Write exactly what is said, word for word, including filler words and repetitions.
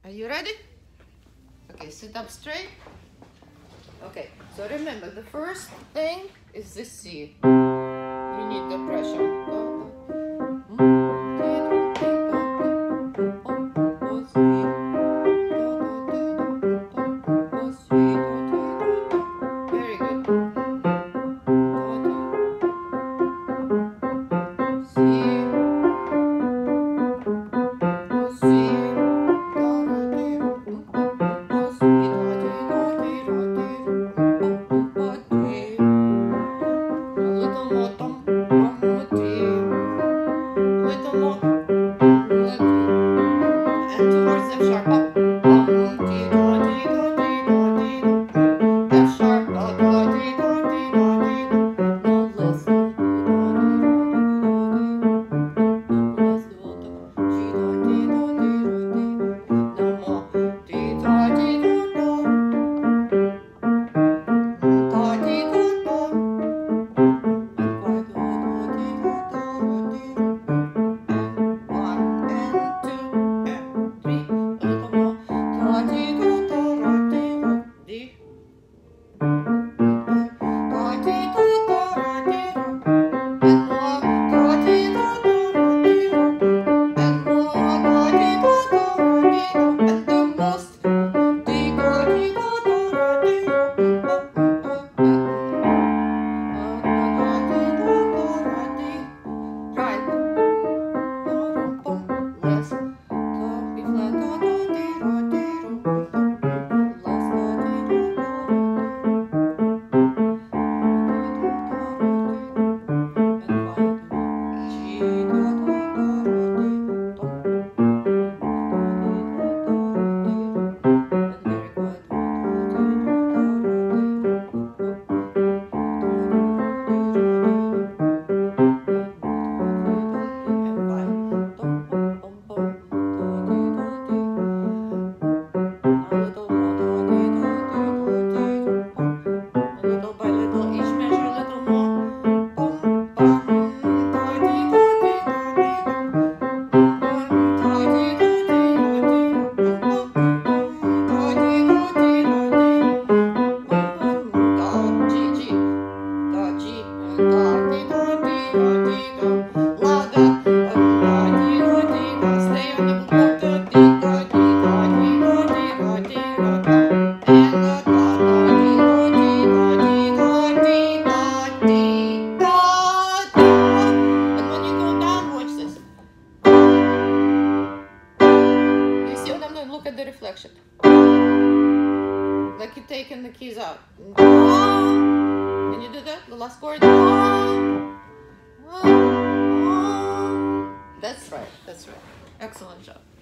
Are you ready? Okay, sit up straight. Okay, so remember, the first thing is this C. You need the pressure. Very good. Look at the reflection. Like you're taking the keys out. Can you do that? The last chord. That's right. That's right. Excellent job.